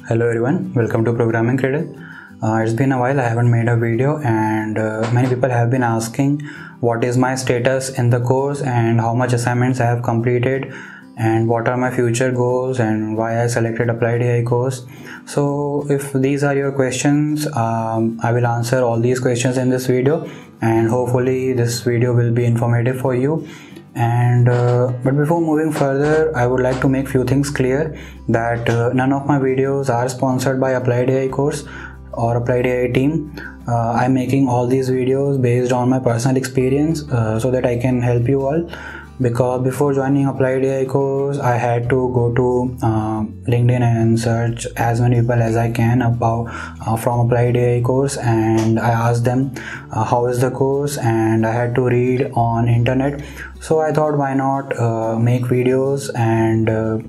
Hello everyone, welcome to Programming Cradle. It's been a while, I haven't made a video, and many people have been asking what is my status in the course and how much assignments I have completed and what are my future goals and why I selected Applied AI course. So if these are your questions, I will answer all these questions in this video, and hopefully this video will be informative for you. And but before moving further, I would like to make few things clear that none of my videos are sponsored by Applied AI course or Applied AI team. I'm making all these videos based on my personal experience so that I can help you all, because before joining Applied AI course I had to go to LinkedIn and search as many people as I can about from Applied AI course, and I asked them how is the course, and I had to read on internet. So I thought, why not make videos and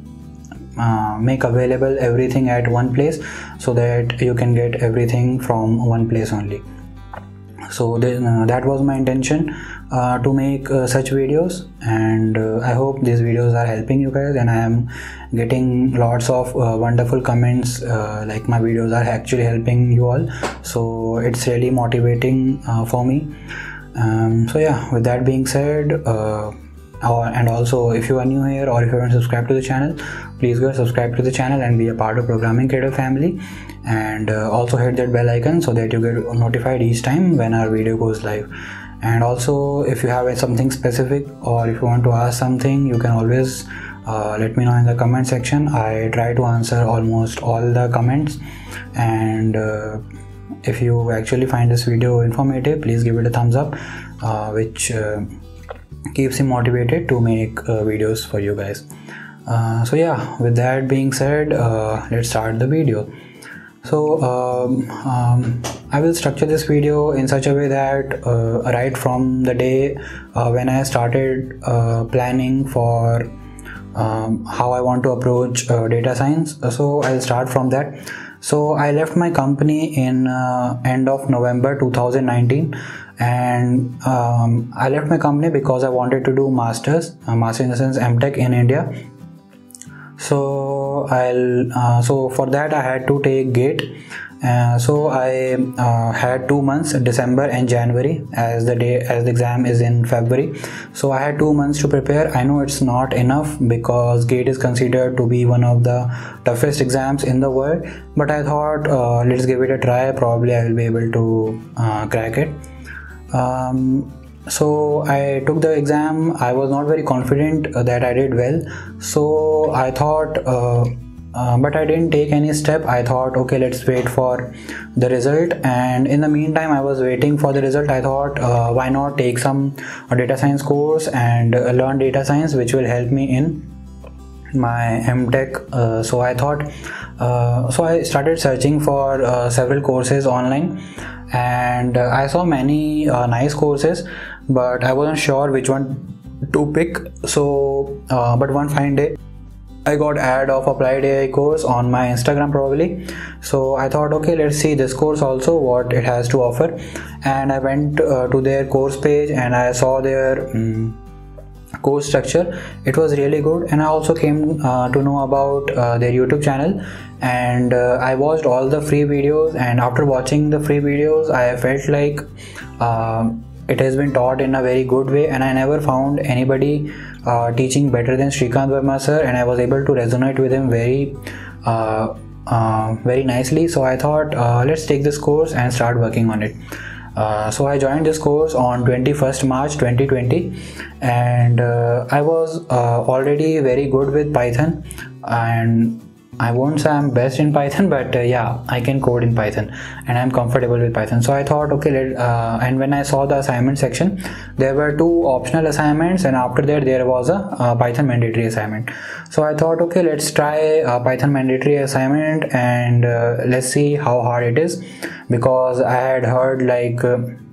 make available everything at one place so that you can get everything from one place only. So that was my intention to make such videos, and I hope these videos are helping you guys, and I am getting lots of wonderful comments like my videos are actually helping you all, so it's really motivating for me. So yeah, with that being said, and also if you are new here or if you haven't subscribed to the channel, please go subscribe to the channel and be a part of Programming Cradle family, and also hit that bell icon so that you get notified each time when our video goes live. And also, if you have something specific or if you want to ask something, you can always let me know in the comment section. I try to answer almost all the comments, and if you actually find this video informative, please give it a thumbs up, which keeps me motivated to make videos for you guys. So yeah, with that being said, let's start the video. So I will structure this video in such a way that right from the day when I started planning for how I want to approach data science, so I'll start from that. So I left my company in end of November 2019, and I left my company because I wanted to do master's in the sense MTech in India. So so for that I had to take GATE. So I had 2 months, December and January, as the exam is in February. So I had 2 months to prepare. I know it's not enough because GATE is considered to be one of the toughest exams in the world, but I thought let's give it a try. Probably I will be able to crack it. So I took the exam. I was not very confident that I did well, so I thought but I didn't take any step. I thought, okay, let's wait for the result, and in the meantime I was waiting for the result. I thought why not take some data science course and learn data science, which will help me in my MTech. So I thought so I started searching for several courses online, and I saw many nice courses, but I wasn't sure which one to pick. So but one fine day I got ad of Applied AI course on my Instagram probably. So I thought, okay, let's see this course also, what it has to offer. And I went to their course page and I saw their course structure. It was really good, and I also came to know about their YouTube channel, and I watched all the free videos, and after watching the free videos I felt like it has been taught in a very good way, and I never found anybody teaching better than Srikanth Verma sir, and I was able to resonate with him very nicely. So I thought let's take this course and start working on it. So I joined this course on 21st March 2020, and I was already very good with Python, and I won't say I'm best in Python, but yeah, I can code in Python and I'm comfortable with Python. So I thought, okay, and when I saw the assignment section, there were 2 optional assignments, and after that there was a Python mandatory assignment. So I thought, okay, let's try a Python mandatory assignment, and let's see how hard it is, because I had heard like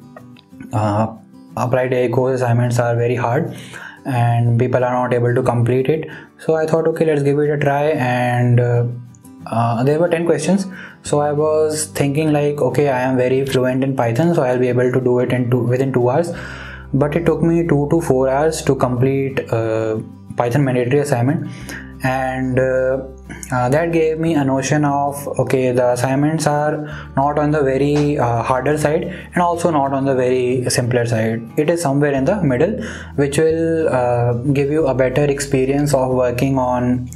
Applied AI course assignments are very hard and people are not able to complete it. So I thought, okay, let's give it a try, and there were 10 questions. So I was thinking like, okay, I am very fluent in Python, so I'll be able to do it within 2 hours. But it took me 2 to 4 hours to complete Python mandatory assignment, and that gave me a notion of, okay, the assignments are not on the very harder side and also not on the very simpler side. It is somewhere in the middle, which will give you a better experience of working on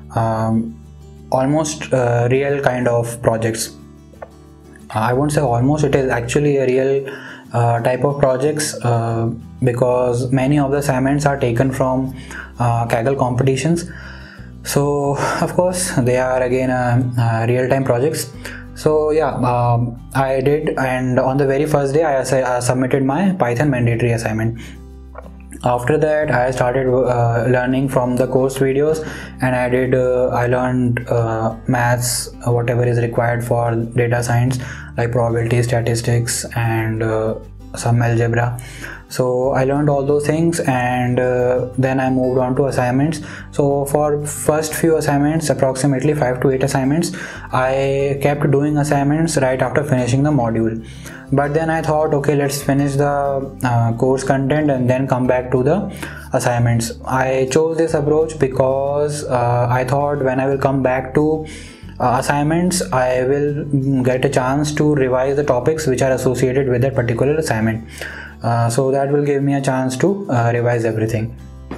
almost real kind of projects. I won't say almost, it is actually a real type of projects, because many of the assignments are taken from Kaggle competitions. So of course they are again real-time projects. So yeah, I did, and on the very first day I submitted my Python mandatory assignment. After that I started learning from the course videos, and I learned maths, whatever is required for data science, like probability, statistics, and some algebra. So I learned all those things, and then I moved on to assignments. So for first few assignments, approximately 5 to 8 assignments, I kept doing assignments right after finishing the module. But then I thought, okay, let's finish the course content and then come back to the assignments. I chose this approach because I thought when I will come back to assignments, I will get a chance to revise the topics which are associated with that particular assignment. So that will give me a chance to revise everything.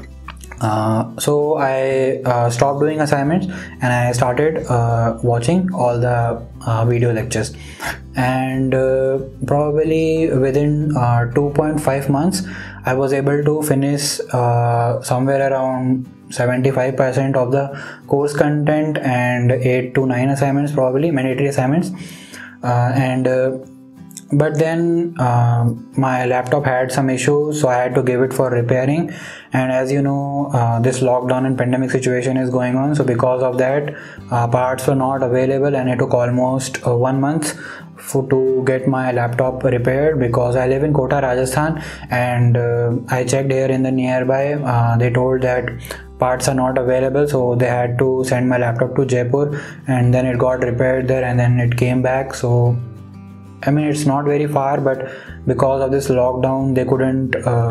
So I stopped doing assignments and I started watching all the video lectures, and probably within 2.5 months I was able to finish somewhere around 75% of the course content and 8 to 9 assignments, probably mandatory assignments. But then my laptop had some issues, so I had to give it for repairing. And as you know, this lockdown and pandemic situation is going on, so because of that parts were not available, and it took almost 1 month to get my laptop repaired, because I live in Kota, Rajasthan, and I checked here in the nearby. They told that parts are not available, so they had to send my laptop to Jaipur, and then it got repaired there, and then it came back. So I mean, it's not very far, but because of this lockdown they couldn't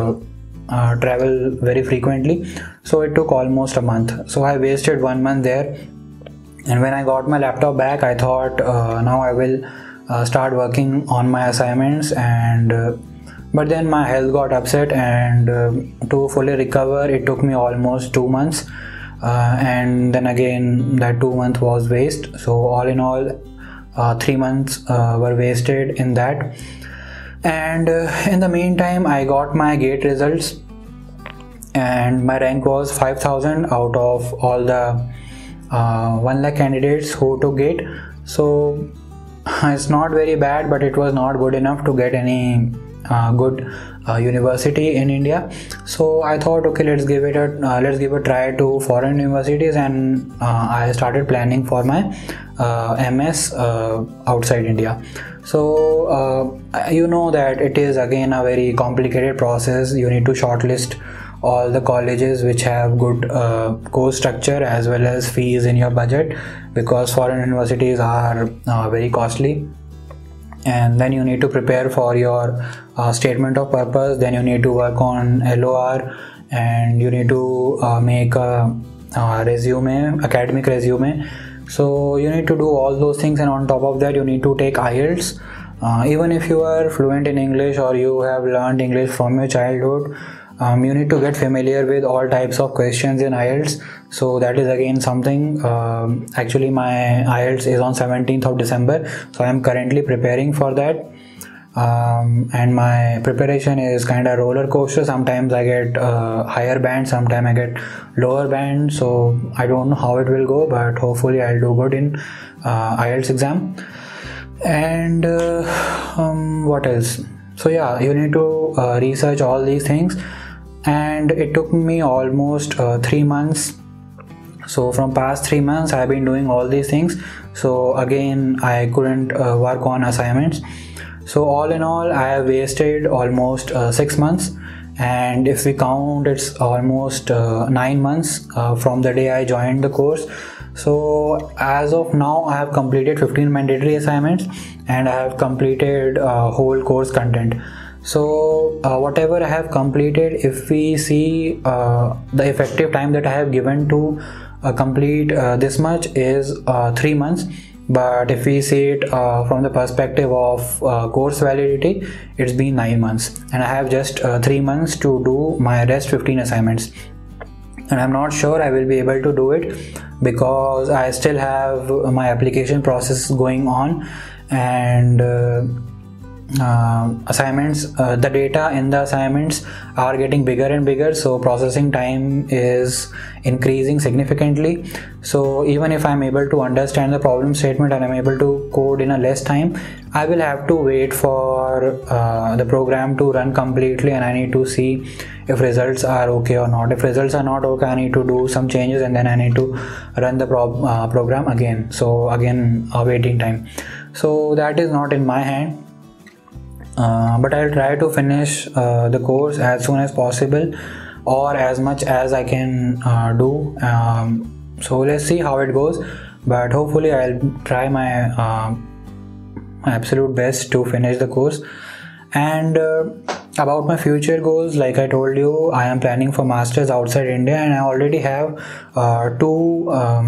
travel very frequently, so it took almost a month. So I wasted 1 month there, and when I got my laptop back, I thought now I will start working on my assignments. And but then my health got upset, and to fully recover it took me almost 2 months, and then again that 2 month was waste. So all in all 3 months were wasted in that. And in the meantime I got my GATE results, and my rank was 5000 out of all the 1 lakh candidates who took GATE. So it's not very bad, but it was not good enough to get any good university in India. So I thought, okay, let's give it a try to foreign universities, and I started planning for my MS outside India. So you know that it is again a very complicated process. You need to shortlist all the colleges which have good course structure as well as fees in your budget, because foreign universities are very costly. And then you need to prepare for your statement of purpose, then you need to work on LOR, and you need to make a resume, academic resume. So you need to do all those things, and on top of that you need to take IELTS. Even if you are fluent in English or you have learned English from your childhood, you need to get familiar with all types of questions in IELTS. So that is again something. Actually my IELTS is on 17th of December, so I am currently preparing for that. And my preparation is kind of roller coaster. Sometimes I get higher band, sometimes I get lower band, so I don't know how it will go, but hopefully I'll do good in IELTS exam. And what else? So yeah, you need to research all these things, and it took me almost 3 months. So from past 3 months I have been doing all these things. So again I couldn't work on assignments. So all in all I have wasted almost 6 months, and if we count, it's almost 9 months from the day I joined the course. So as of now I have completed 15 mandatory assignments, and I have completed whole course content. So whatever I have completed, if we see the effective time that I have given to complete this much is 3 months, but if we see it from the perspective of course validity, it's been 9 months, and I have just 3 months to do my rest 15 assignments. And I'm not sure I will be able to do it because I still have my application process going on, and assignments, the data in the assignments are getting bigger and bigger, so processing time is increasing significantly. So even if I'm able to understand the problem statement and I'm able to code in a less time, I will have to wait for the program to run completely, and I need to see if results are okay or not. If results are not okay, I need to do some changes, and then I need to run the program again. So again, waiting time. So that is not in my hand. But I'll try to finish the course as soon as possible, or as much as I can do. So let's see how it goes, but hopefully I'll try my absolute best to finish the course. And about my future goals, like I told you, I am planning for masters outside India, and I already have two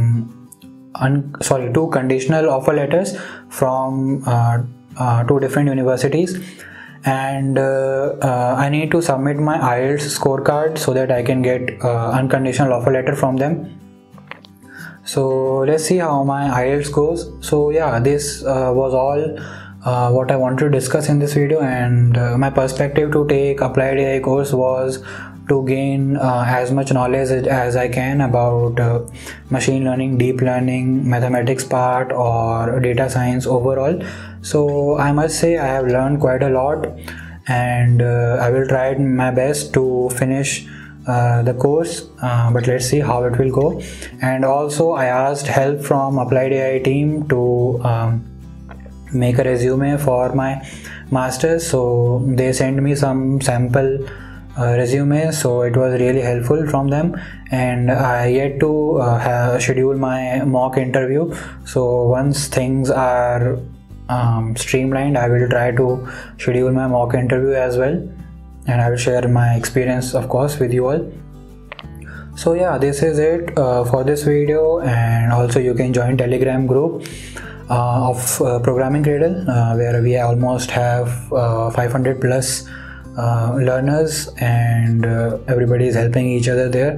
conditional offer letters from 2 different universities, and I need to submit my IELTS scorecard so that I can get unconditional offer letter from them. So let's see how my IELTS goes. So yeah, this was all what I wanted to discuss in this video, and my perspective to take Applied AI course was to gain as much knowledge as I can about machine learning, deep learning, mathematics part, or data science overall. So I must say I have learned quite a lot, and I will try my best to finish the course, but let's see how it will go. And also I asked help from Applied AI team to make a resume for my masters, so they sent me some sample resume, so it was really helpful from them. And I yet to schedule my mock interview, so once things are streamlined, I will try to schedule my mock interview as well, and I will share my experience, of course, with you all. So yeah, this is it for this video. And also you can join Telegram group of Programming Cradle, where we almost have 500 plus learners, and everybody is helping each other there.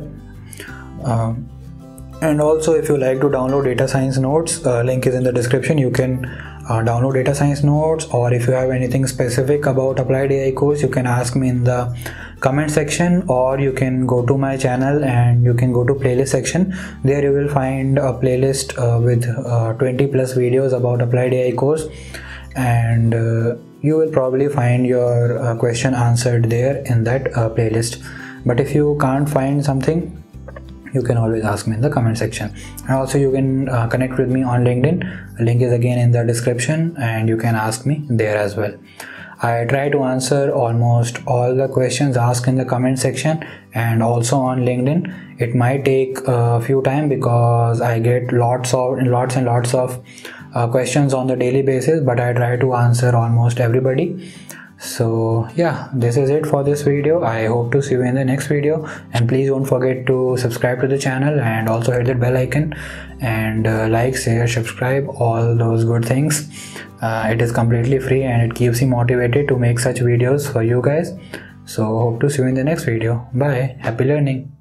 And also, if you like to download data science notes, link is in the description. You can download data science notes, or if you have anything specific about Applied AI course, you can ask me in the comment section, or you can go to my channel and you can go to playlist section. There you will find a playlist with 20 plus videos about Applied AI course, and you will probably find your question answered there in that playlist. But if you can't find something, you can always ask me in the comment section. And also you can connect with me on LinkedIn. Link is again in the description, and you can ask me there as well. I try to answer almost all the questions asked in the comment section and also on LinkedIn. It might take a few time because I get lots and lots of questions on the daily basis, but I try to answer almost everybody. So yeah, this is it for this video. I hope to see you in the next video, and please don't forget to subscribe to the channel and also hit that bell icon and like, share, subscribe, all those good things. It is completely free and it keeps me motivated to make such videos for you guys. So hope to see you in the next video. Bye. Happy learning.